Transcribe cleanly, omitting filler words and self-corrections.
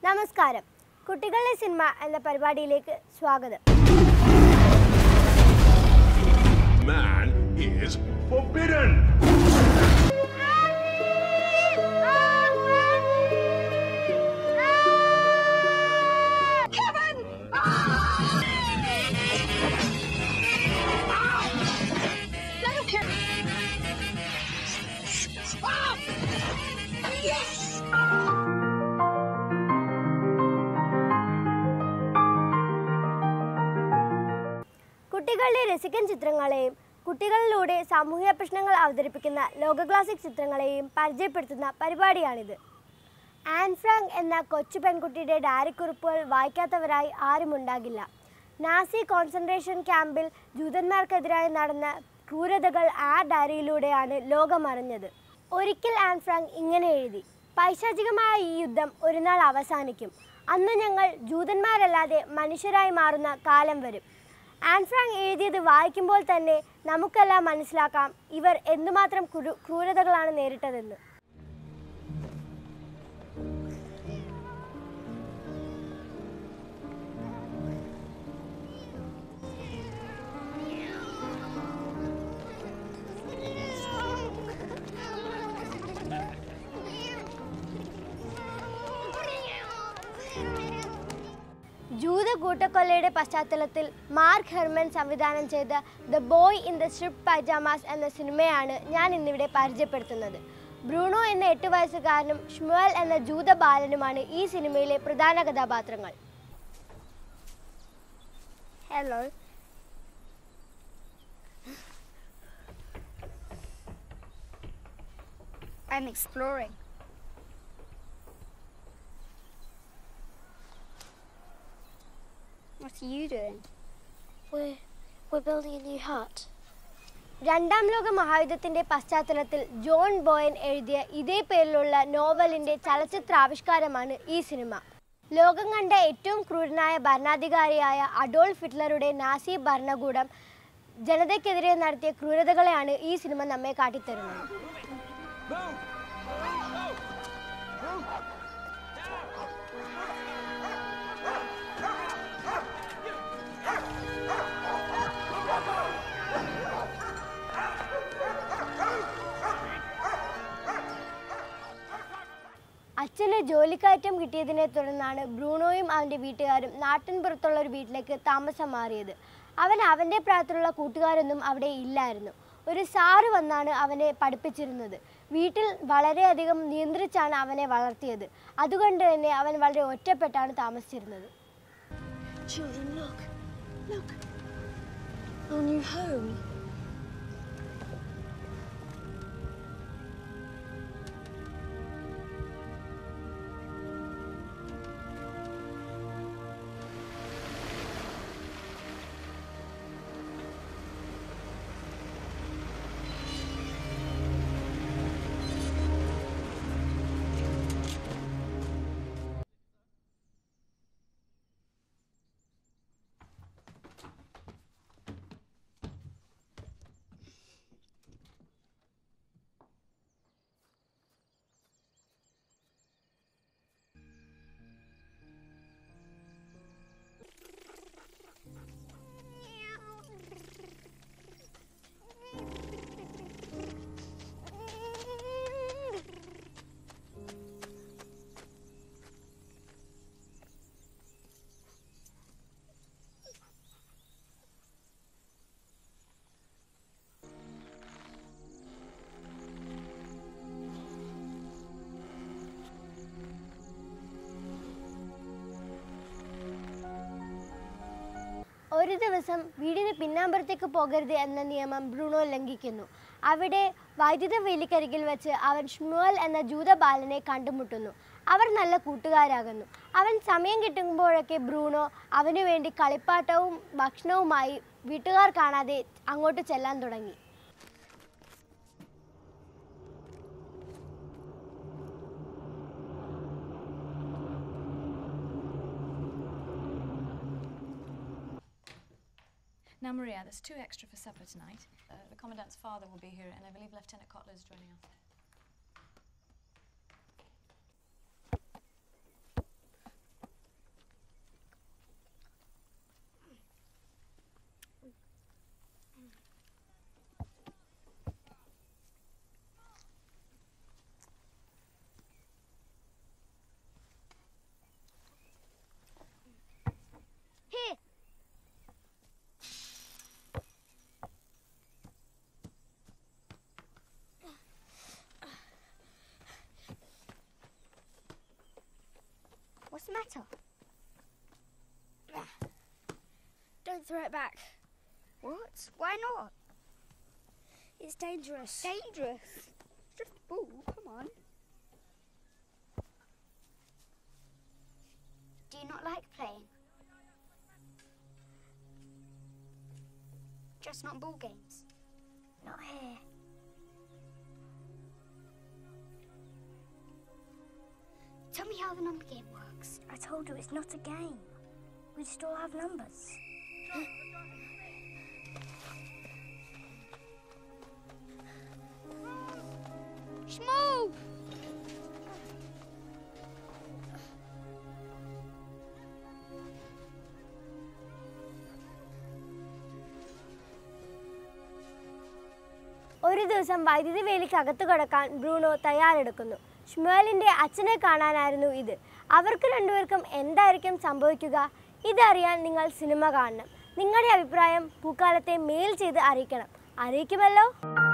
നമസ്കാരം. കുട്ടികളുടെ സിനിമ എന്ന പരിപാടിയിലേക്ക് സ്വാഗതം. Man is forbidden. കുട്ടികളുടെ രസിക്കൻ ചിത്രങ്ങളെയും കുട്ടികളിലൂടെ സാമൂഹിക പ്രശ്നങ്ങൾ അവതരിപ്പിക്കുന്ന ലോക ക്ലാസിക് ചിത്രങ്ങളെയും പരിചയപ്പെടുത്തുന്ന പരിപാടിയാണിത്. ആൻ ഫ്രാങ്ക് എന്ന കൊച്ചു പെൺകുട്ടിയുടെ ഡയറിക്കുറിപ്പുകൾ വായിക്കാത്തവരായി ആരുമുണ്ടാകില്ല. നാസി കോൺസെൻട്രേഷൻ ക്യാമ്പിൽ ജൂതന്മാർക്കെതിരായി നടന്ന ക്രൂരതകൾ ആ ഡയറിയിലൂടെയാണ് ലോകമറിഞ്ഞത്. ഒരിക്കൽ ആൻ ഫ്രാങ്ക് ഇങ്ങനെ എഴുതി: പൈശാചികമായ ഈ യുദ്ധം ഒരു നാൾ അവസാനിക്കും. അന്ന് ഞങ്ങൾ ജൂതന്മാരല്ലാതെ മനുഷ്യരായി മാറുന്ന കാലം വരും. ആൻ ഫ്രാങ്ക് എഴുതിയത് വായിക്കുമ്പോൾ തന്നെ നമുക്കെല്ലാം മനസ്സിലാക്കാം ഇവർ എന്തുമാത്രം ക്രൂരതകളാണ് നേരിട്ടതെന്ന്. ജൂത കൂട്ടക്കൊലയുടെ പശ്ചാത്തലത്തിൽ മാർക്ക് ഹെർമൻ സംവിധാനം ചെയ്ത the boy in the striped pyjamas എന്ന സിനിമയാണ് ഞാൻ ഇന്നിവിടെ പരിചയപ്പെടുത്തുന്നത്. ബ്രൂണോ എന്ന 8 വയസ്സുകാരനും ഷ്മുവൽ എന്ന ജൂത ബാലനുമാണ് ഈ സിനിമയിലെ പ്രധാന കഥാപാത്രങ്ങൾ. Hello. I'm exploring. What are you doing? We're building a new hut. രണ്ടാം ലോക മഹായുദ്ധത്തിന്റെ പശ്ചാത്തലത്തിൽ ജോൺ ബോയൻ എഴുതിയ ഇതേ പേരിലുള്ള നോവലിന്റെ ചലച്ചിത്രാവിഷ്കാരമാണ് ഈ സിനിമ. ലോകം കണ്ട ഏറ്റവും ക്രൂരനായ ഭരണാധികാരിയായ അഡോൾഫ് ഹിറ്റ്ലറുടെ നാസി ഭരണകൂടം ജനതയ്ക്കെതിരെ നടത്തിയ ക്രൂരതകളെയാണ് ഈ സിനിമ നമ്മെ കാട്ടിത്തരുന്നത്. അച്ഛന് ജോലിക്കയറ്റം കിട്ടിയതിനെ തുടർന്നാണ് ബ്രൂണോയും അവൻ്റെ വീട്ടുകാരും നാട്ടിൻപുറത്തുള്ള ഒരു വീട്ടിലേക്ക് താമസം മാറിയത്. അവൻ്റെ പ്രായത്തിലുള്ള കൂട്ടുകാരൊന്നും അവിടെ ഇല്ലായിരുന്നു. ഒരു സാറ് വന്നാണ് അവനെ പഠിപ്പിച്ചിരുന്നത്. വീട്ടിൽ വളരെയധികം നിയന്ത്രിച്ചാണ് അവനെ വളർത്തിയത്. അതുകൊണ്ട് തന്നെ അവൻ വളരെ ഒറ്റപ്പെട്ടാണ് താമസിച്ചിരുന്നത്. Children, look. Our new home. ഒരു ദിവസം വീടിന് പിന്നാമ്പുറത്തേക്ക് പോകരുത് എന്ന നിയമം ബ്രൂണോ ലംഘിക്കുന്നു. അവിടെ വൈദ്യുത വേലിക്കരികിൽ വെച്ച് അവൻ ഷ്മുവൽ എന്ന ജൂത ബാലനെ കണ്ടുമുട്ടുന്നു. അവർ നല്ല കൂട്ടുകാരാകുന്നു. അവൻ സമയം കിട്ടുമ്പോഴൊക്കെ ബ്രൂണോ അവനു വേണ്ടി കളിപ്പാട്ടവും ഭക്ഷണവുമായി വീട്ടുകാർ കാണാതെ അങ്ങോട്ട് ചെല്ലാൻ തുടങ്ങി. Now, Maria, there's 2 extra for supper tonight. The Commandant's father will be here, and I believe Lieutenant Kotler is joining us. the matter? Don't throw it back. What? Why not? It's dangerous. Dangerous. Just a ball, come on. Do you not like playing? Just not ball games? Not here. Tell me how the number game works. I told you it's not a game. We just all have numbers. Shmoo! ഒരു ദിവസം വൈദ്യുതി വേലിക്ക് അകത്തു കടക്കാൻ Bruno തയ്യാറെടുക്കുന്നു. ഷ്മുവലിൻ്റെ അച്ഛനെ കാണാനായിരുന്നു ഇത്. അവർക്ക് രണ്ടുപേർക്കും എന്തായിരിക്കും സംഭവിക്കുക? ഇതറിയാൻ നിങ്ങൾ സിനിമ കാണണം. നിങ്ങളുടെ അഭിപ്രായം പൂക്കാലത്തെ മെയിൽ ചെയ്ത് അറിയിക്കണം. അറിയിക്കുമല്ലോ.